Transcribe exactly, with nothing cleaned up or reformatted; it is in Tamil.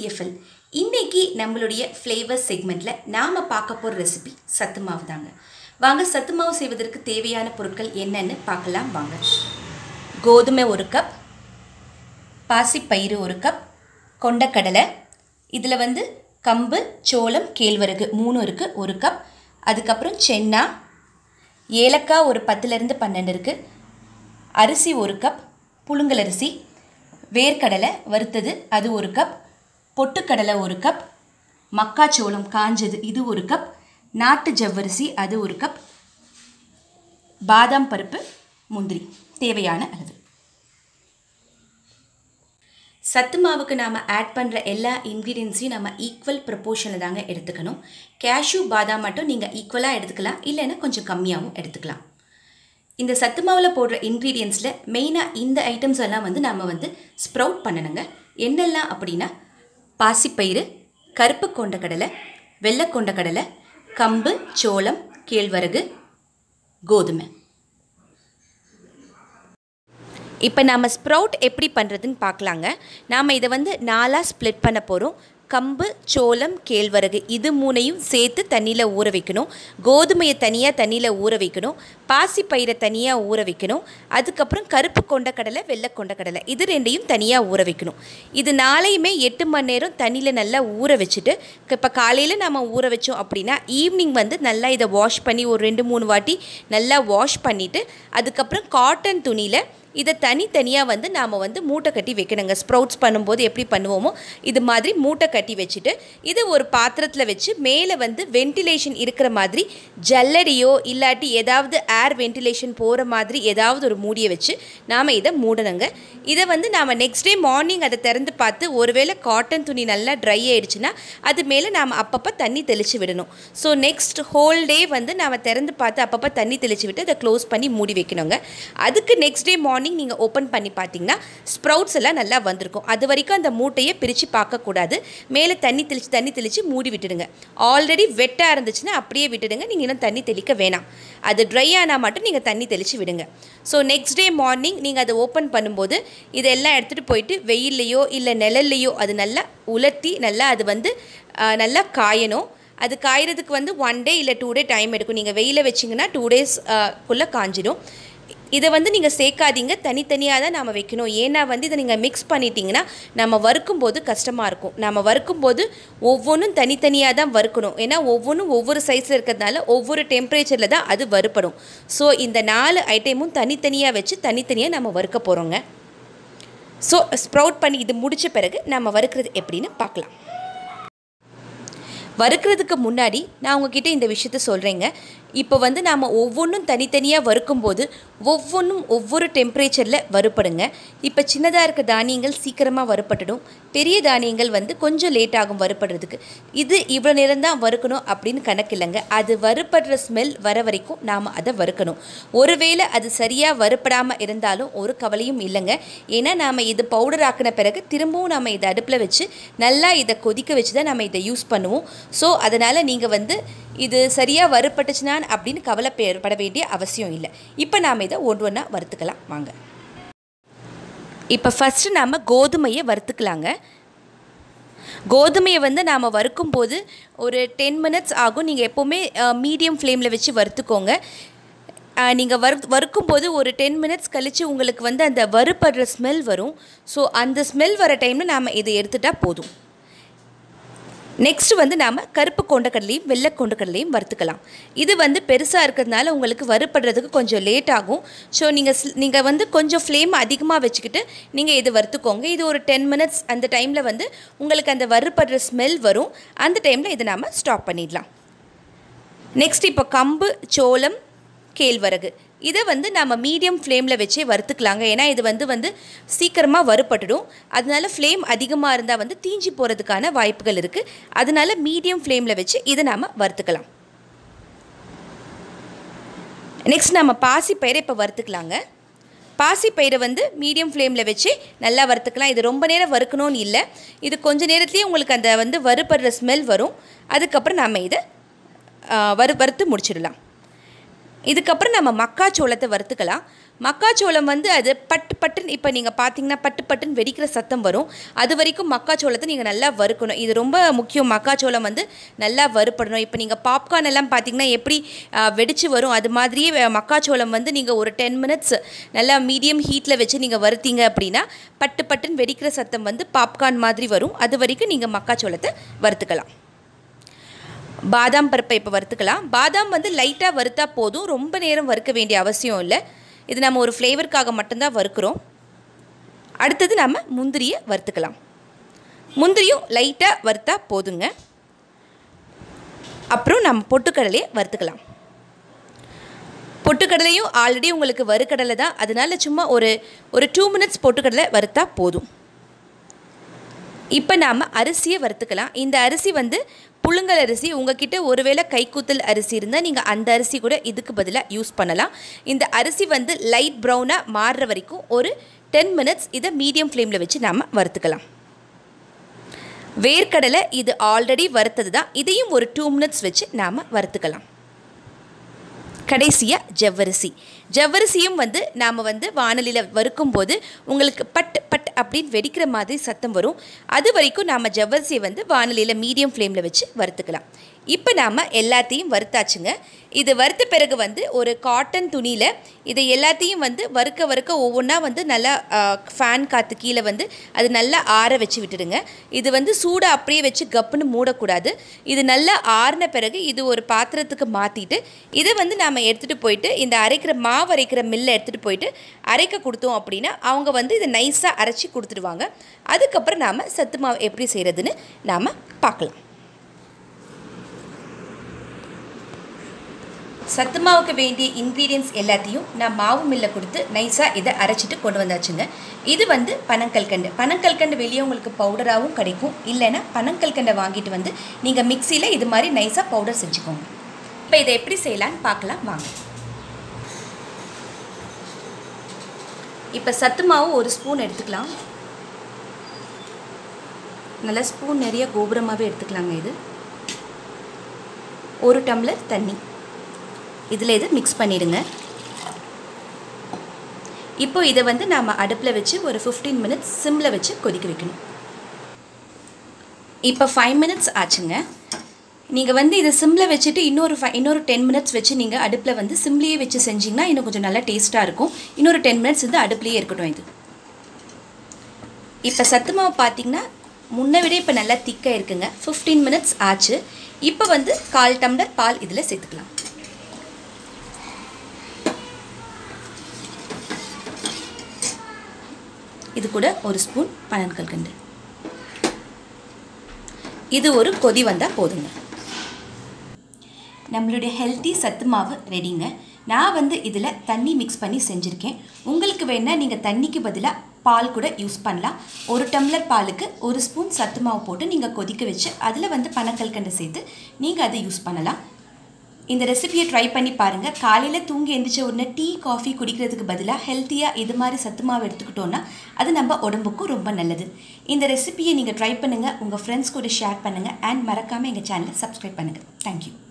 T F L. இன்னைக்கு நம்மளுடைய ஃப்ளேவர் செக்மெண்ட்ல நாம பார்க்க போற ரெசிபி சத்து மாவு தாங்க. வாங்க சத்து மாவு செய்வதற்கு தேவையான பொருட்கள் என்னன்னு பார்க்கலாம் வாங்க. கோதுமை ஒரு கப், பாசிப்பயிறு ஒரு கப், கொண்டக்கடலை, இதில் வந்து கம்பு, சோளம், கேழ்வரகு மூணு இருக்குது ஒரு கப், அதுக்கப்புறம் சென்னா, ஏலக்காய் ஒரு பத்துலேருந்து பன்னெண்டு இருக்குது, அரிசி ஒரு கப், புழுங்கல் அரிசி, வேர்க்கடலை வறுத்தது அது ஒரு கப், பொட்டுக்கடலை ஒரு கப், மக்காச்சோளம் காஞ்சது இது ஒரு கப், நாட்டு ஜவ்வரிசி அது ஒரு கப், பாதாம் பருப்பு, முந்திரி தேவையான அளவு. சத்து மாவுக்கு நாம் ஆட் பண்ணுற எல்லா இன்க்ரீடியன்ஸையும் நம்ம ஈக்குவல் ப்ரப்போர்ஷனில் தாங்க எடுத்துக்கணும். கேஷ்யூ பாதாம் மட்டும் நீங்கள் ஈக்குவலாக எடுத்துக்கலாம், இல்லைன்னா கொஞ்சம் கம்மியாகவும் எடுத்துக்கலாம். இந்த சத்து மாவில் போடுற இன்க்ரீடியன்ஸில் மெயினாக இந்த ஐட்டம்ஸ் எல்லாம் வந்து நம்ம வந்து ஸ்ப்ரவுட் பண்ணணுங்க. என்னெல்லாம் அப்படின்னா பாசிப்பயிறு, கருப்பு கொண்டக்கடலை, வெள்ளை கொண்டக்கடலை, கம்பு, சோளம், கேழ்வரகு, கோதுமை. இப்போ நாம் ஸ்ப்ரவுட் எப்படி பண்ணுறதுன்னு பார்க்கலாங்க. நாம் இதை வந்து நாலாக ஸ்ப்ளிட் பண்ண போகிறோம். கம்பு, சோளம், கேழ்வரகு இது மூணையும் சேர்த்து தண்ணியில் ஊற வைக்கணும். கோதுமையை தனியாக தண்ணியில் ஊற வைக்கணும். பாசிப்பயிரை தனியாக ஊற வைக்கணும். அதுக்கப்புறம் கருப்பு கொண்டக்கடலை, வெள்ளை கொண்டக்கடலை இது ரெண்டையும் தனியாக ஊற வைக்கணும். இது நாளையுமே எட்டு மணி நேரம் தண்ணியில் நல்லா ஊற வச்சுட்டு, இப்போ காலையில் நம்ம ஊற வச்சோம் அப்படின்னா ஈவினிங் வந்து நல்லா இதை வாஷ் பண்ணி ஒரு ரெண்டு மூணு வாட்டி நல்லா வாஷ் பண்ணிவிட்டு, அதுக்கப்புறம் காட்டன் துணியில் இதை தனித்தனியாக வந்து நாம் வந்து மூட்டை கட்டி வைக்கணுங்க. ஸ்ப்ரவுட்ஸ் பண்ணும்போது எப்படி பண்ணுவோமோ இது மாதிரி மூட்டை கட்டி வச்சுட்டு, இதை ஒரு பாத்திரத்தில் வச்சு மேலே வந்து வென்டிலேஷன் இருக்கிற மாதிரி ஜல்லடியோ இல்லாட்டி ஏதாவது ஏர் வென்டிலேஷன் போகிற மாதிரி ஏதாவது ஒரு மூடியை வச்சு நாம் இதை மூடணுங்க. இதை வந்து நாம் நெக்ஸ்ட் டே மார்னிங் அதை திறந்து பார்த்து ஒருவேளை காட்டன் துணி நல்லா ட்ரை ஆகிடுச்சுன்னா அது மேலே நாம் அப்பப்போ தண்ணி தெளித்து விடணும். ஸோ நெக்ஸ்ட் ஹோல் டே வந்து நாம் திறந்து பார்த்து அப்பப்போ தண்ணி தெளித்து விட்டு அதை க்ளோஸ் பண்ணி மூடி வைக்கணுங்க. அதுக்கு நெக்ஸ்ட் டே மார்னிங் நீங்கள் ஓப்பன் பண்ணி பார்த்தீங்கன்னா ஸ்ப்ரவுட்ஸ் எல்லாம் நல்லா வந்திருக்கும். அது வரைக்கும் அந்த மூட்டையை பிரித்து பார்க்கக்கூடாது. மேலே தண்ணி தெளித்து தண்ணி தெளித்து மூடி விட்டுடுங்க. ஆல்ரெடி வெட்டாக இருந்துச்சுன்னா அப்படியே விட்டுடுங்க. நீங்கள் இன்னும் தண்ணி தெளிக்க வேணாம். அது ட்ரை ஆனால் மட்டும் நீங்கள் தண்ணி தெளித்து விடுங்க. ஸோ நெக்ஸ்ட் டே மார்னிங் நீங்கள் அதை ஓப்பன் பண்ணும்போது இதெல்லாம் எடுத்துகிட்டு போயிட்டு வெயில்லையோ இல்லை நிழல்லையோ அது நல்லா உலர்த்தி நல்லா அது வந்து நல்லா காயணும். அது காயறதுக்கு வந்து ஒன் டே இல்லை டூ டே டைம் எடுக்கும். நீங்கள் வெயிலில் வச்சிங்கன்னா டூ டேஸ்க்குள்ளே காஞ்சிடும். இதை வந்து நீங்கள் சேர்க்காதீங்க, தனித்தனியாக தான் நாம் வைக்கணும். ஏன்னா வந்து இதை நீங்கள் மிக்ஸ் பண்ணிட்டீங்கன்னா நம்ம வறுக்கும்போது கஷ்டமாக இருக்கும். நம்ம வறுக்கும்போது ஒவ்வொன்றும் தனித்தனியாக தான் வறுக்கணும். ஏன்னா ஒவ்வொன்றும் ஒவ்வொரு சைஸில் இருக்கிறதுனால ஒவ்வொரு டெம்பரேச்சரில் தான் அது வறுப்படும். ஸோ இந்த நாலு ஐட்டமும் தனித்தனியாக வச்சு தனித்தனியாக நம்ம வறுக்க போகிறோங்க. ஸோ ஸ்ப்ரவுட் பண்ணி இது முடித்த பிறகு நம்ம வறுக்கிறது எப்படின்னு பார்க்கலாம். வறுக்கிறதுக்கு முன்னாடி நான் உங்ககிட்ட இந்த விஷயத்த சொல்கிறேங்க. இப்போ வந்து நாம் ஒவ்வொன்றும் தனித்தனியாக வறுக்கும்போது ஒவ்வொன்றும் ஒவ்வொரு டெம்பரேச்சரில் வறுப்படுங்க. இப்போ சின்னதாக இருக்க தானியங்கள் சீக்கிரமாக வறுப்பட்டுடும். பெரிய தானியங்கள் வந்து கொஞ்சம் லேட் ஆகும் வறுப்படுறதுக்கு. இது இவ்வளோ நேரம் தான் வறுக்கணும் அப்படின்னு கணக்கு இல்லைங்க. அது வறுப்படுற ஸ்மெல் வர வரைக்கும் நாம் அதை வறுக்கணும். ஒருவேளை அது சரியாக வறுப்படாமல் இருந்தாலும் ஒரு கவலையும் இல்லைங்க. ஏன்னா நாம் இது பவுடர் ஆக்கின பிறகு திரும்பவும் நம்ம இதை அடுப்பில் வச்சு நல்லா இதை கொதிக்க வச்சு தான் நம்ம இதை யூஸ் பண்ணுவோம். ஸோ அதனால் நீங்கள் வந்து இது சரியாக வறுப்பட்டுச்சுனா அப்படின்னு கவலைப்பட வேண்டிய அவசியம் இல்லை. இப்போ நாம் இதை ஒன்று ஒன்றா வறுத்துக்கலாம் வாங்க. இப்போ ஃபஸ்ட்டு நாம் கோதுமையை வறுத்துக்கலாங்க. கோதுமையை வந்து நாம் வறுக்கும்போது ஒரு டென் மினிட்ஸ் ஆகும். நீங்கள் எப்போவுமே மீடியம் ஃப்ளேமில் வச்சு வறுத்துக்கோங்க. நீங்கள் வறு வறுக்கும்போது ஒரு டென் மினிட்ஸ் கழித்து உங்களுக்கு வந்து அந்த வறுப்படுற ஸ்மெல் வரும். ஸோ அந்த ஸ்மெல் வர டைமில் நாம் இதை எடுத்துட்டால் போதும். நெக்ஸ்ட் வந்து நாம் கருப்பு கொண்டக்கடலையும் வெள்ளை கொண்டக்கடலையும் வறுத்துக்கலாம். இது வந்து பெருசாக இருக்கிறதுனால உங்களுக்கு வறுப்படுறதுக்கு கொஞ்சம் லேட் ஆகும். ஸோ நீங்கள் நீங்கள் வந்து கொஞ்சம் ஃப்ளேம் அதிகமாக வச்சுக்கிட்டு நீங்கள் இது வறுத்துக்கோங்க. இது ஒரு டென் மினிட்ஸ் அந்த டைமில் வந்து உங்களுக்கு அந்த வறுப்படுற ஸ்மெல் வரும். அந்த டைமில் இதை நாம் ஸ்டாப் பண்ணிடலாம். நெக்ஸ்ட் இப்போ கம்பு, சோளம், கேழ்வரகு இதை வந்து நம்ம மீடியம் ஃப்ளேமில் வச்சே வறுத்துக்கலாங்க. ஏன்னா இது வந்து வந்து சீக்கிரமாக வறுப்பட்டுடும். அதனால ஃப்ளேம் அதிகமாக இருந்தால் வந்து தீஞ்சி போகிறதுக்கான வாய்ப்புகள் இருக்குது. அதனால மீடியம் ஃப்ளேமில் வச்சு இதை நாம் வறுத்துக்கலாம். நெக்ஸ்ட் நம்ம பாசிப்பயிரை இப்போ வறுத்துக்கலாங்க. பாசிப்பயிரை வந்து மீடியம் ஃப்ளேமில் வச்சு நல்லா வறுத்துக்கலாம். இது ரொம்ப நேரம் வறுக்கணும்னு இல்லை. இது கொஞ்சம் நேரத்துலேயே உங்களுக்கு அந்த வந்து வறுப்படுற ஸ்மெல் வரும். அதுக்கப்புறம் நம்ம இதை வறு வறுத்து முடிச்சிடலாம். இதுக்கப்புறம் நம்ம மக்காச்சோளத்தை வறுத்துக்கலாம். மக்காச்சோளம் வந்து அது பட்டு பட்டுன்னு இப்போ நீங்கள் பார்த்தீங்கன்னா பட்டு பட்டுன்னு வெடிக்கிற சத்தம் வரும். அது வரைக்கும் மக்காச்சோளத்தை நீங்கள் நல்லா வறுக்கணும். இது ரொம்ப முக்கியம். மக்காச்சோளம் வந்து நல்லா வறுப்படணும். இப்போ நீங்கள் பாப்கார்ன் எல்லாம் பார்த்தீங்கன்னா எப்படி வெடிச்சு வரும், அது மாதிரியே மக்காச்சோளம் வந்து நீங்கள் ஒரு டென் மினிட்ஸ் நல்லா மீடியம் ஹீட்டில் வச்சு நீங்கள் வறுத்தீங்க அப்படின்னா பட்டு பட்டுன்னு வெடிக்கிற சத்தம் வந்து பாப்கார்ன் மாதிரி வரும். அது வரைக்கும் நீங்கள் மக்காச்சோளத்தை வறுத்துக்கலாம். பாதாம் பருப்பை இப்போ வறுத்துக்கலாம். பாதாம் வந்து லைட்டாக வறுத்தா போதும், ரொம்ப நேரம் வறுக்க வேண்டிய அவசியம் இல்லை. இது நம்ம ஒரு ஃப்ளேவருக்காக மட்டும்தான் வறுக்கிறோம். அடுத்தது நம்ம முந்திரியை வறுத்துக்கலாம். முந்திரியும் லைட்டாக வறுத்தா போதுங்க. அப்புறம் நம்ம பொட்டுக்கடலையை வறுத்துக்கலாம். பொட்டுக்கடலையும் ஆல்ரெடி உங்களுக்கு வறுக்கடலை தான், அதனால சும்மா ஒரு ஒரு டூ மினிட்ஸ் பொட்டுக்கடலை வறுத்தா போதும். இப்போ நாம் அரிசியை வறுத்துக்கலாம். இந்த அரிசி வந்து புழுங்கல் அரிசி. உங்ககிட்ட ஒருவேளை கைக்கூத்தல் அரிசி இருந்தால் நீங்கள் அந்த அரிசி கூட இதுக்கு பதிலாக யூஸ் பண்ணலாம். இந்த அரிசி வந்து லைட் ப்ரௌனாக மாறுற வரைக்கும் ஒரு டென் மினிட்ஸ் இதை மீடியம் ஃப்ளேமில் வச்சு நாம் வறுத்துக்கலாம். வேர்க்கடலை இது ஆல்ரெடி வறுத்தது தான், இதையும் ஒரு டூ மினிட்ஸ் வச்சு நாம் வறுத்துக்கலாம். கடைசியாக ஜவ்வரிசி. ஜவ்வரிசியும் வந்து நாம் வந்து வானலியில் வறுக்கும் போது உங்களுக்கு பட் பட் அப்படின்னு வெடிக்கிற மாதிரி சத்தம் வரும். அது வரைக்கும் நாம் ஜவ்வரிசியை வந்து வானலியில் மீடியம் ஃப்ளேமில் வச்சு வறுத்துக்கலாம். இப்போ நாம் எல்லாத்தையும் வறுத்தாச்சுங்க. இது வறுத்த பிறகு வந்து ஒரு காட்டன் துணியில் இதை எல்லாத்தையும் வந்து வறுக்க வறுக்க ஒவ்வொன்றா வந்து நல்லா ஃபேன் காற்று கீழே வந்து அது நல்லா ஆற வச்சு விட்டுடுங்க. இது வந்து சூடாக அப்படியே வச்சு கப்புன்னு மூடக்கூடாது. இது நல்லா ஆறின பிறகு இது ஒரு பாத்திரத்துக்கு மாற்றிட்டு இதை வந்து நாம் எடுத்துகிட்டு போயிட்டு இந்த அரைக்கிற மாவு அரைக்கிற மில்லை எடுத்துகிட்டு போயிட்டு அரைக்க கொடுத்தோம் அப்படின்னா அவங்க வந்து இதை நைஸாக அரைச்சி கொடுத்துடுவாங்க. அதுக்கப்புறம் நாம் சத்து மாவு எப்படி செய்கிறதுன்னு நாம் பார்க்கலாம். சத்து மாவுக்கு வேண்டிய இன்க்ரீடியன்ட்ஸ் எல்லாத்தையும் நான் மாவு மில்லை கொடுத்து நைஸாக இதை அரைச்சிட்டு கொண்டு வந்தாச்சுங்க. இது வந்து பனங்கல்கண்டு. பனங்கல்கண்டு வெளியே உங்களுக்கு பவுடராகவும் கிடைக்கும். இல்லைன்னா பனங்கல்கண்டை வாங்கிட்டு வந்து நீங்கள் மிக்சியில் இது மாதிரி நைஸாக பவுடர் செஞ்சுக்கோங்க. இப்போ இதை எப்படி செய்யலான்னு பார்க்கலாம் வாங்க. இப்போ சத்து மாவு ஒரு ஸ்பூன் எடுத்துக்கலாம். நல்லா ஸ்பூன் நிறைய கோபுரமாகவே எடுத்துக்கலாங்க. இது ஒரு டம்ளர் தண்ணி இதில் இது மிக்ஸ் பண்ணிடுங்க. இப்போ இதை வந்து நாம் அடுப்பில் வச்சு ஒரு ஃபிஃப்டீன் மினிட்ஸ் சிம்மில் வச்சு கொதிக்க வைக்கணும். இப்போ ஃபைவ் மினிட்ஸ் ஆச்சுங்க. நீங்கள் வந்து இதை சிம்மில் வச்சுட்டு இன்னொரு ஃபை இன்னொரு டென் மினிட்ஸ் வச்சு நீங்கள் அடுப்பில் வந்து சிம்லேயே வச்சு செஞ்சிங்கன்னா இன்னும் கொஞ்சம் நல்லா டேஸ்ட்டாக இருக்கும். இன்னொரு டென் மினிட்ஸ் வந்து அடுப்புலேயே இருக்கட்டும். இது இப்போ சத்து மாவு பார்த்திங்கன்னா முன்னை விட இப்போ நல்லா திக்காக இருக்குங்க. ஃபிஃப்டீன் மினிட்ஸ் ஆச்சு. இப்போ வந்து கால் டம்ளர் பால் இதில் சேர்த்துக்கலாம். இது கூட ஒரு ஸ்பூன் பனங்கல்கண்டு. இது ஒரு கொதி வந்தால் போதுங்க. நம்மளுடைய ஹெல்த்தி சத்து மாவு ரெடிங்க. நான் வந்து இதில் தண்ணி மிக்ஸ் பண்ணி செஞ்சுருக்கேன். உங்களுக்கு வேணால் நீங்கள் தண்ணிக்கு பதிலாக பால் கூட யூஸ் பண்ணலாம். ஒரு டம்ளர் பாலுக்கு ஒரு ஸ்பூன் சத்து மாவு போட்டு நீங்கள் கொதிக்க வச்சு அதில் வந்து பனங்கல்கண்டு சேர்த்து நீங்கள் அதை யூஸ் பண்ணலாம். இந்த ரெசிபியை ட்ரை பண்ணி பாருங்கள். காலையில் தூங்கி எந்திரிச்ச உடனே டீ காஃபி குடிக்கிறதுக்கு பதிலாக ஹெல்த்தியாக இது மாதிரி சத்து மாவு எடுத்துக்கிட்டோன்னா அது நம்ம உடம்புக்கும் ரொம்ப நல்லது. இந்த ரெசிபியை நீங்கள் ட்ரை பண்ணுங்கள், உங்கள் ஃப்ரெண்ட்ஸ் கூட ஷேர் பண்ணுங்கள் அண்ட் மறக்காமல் எங்கள் சேனலை சப்ஸ்கிரைப் பண்ணுங்கள். தேங்க்யூ.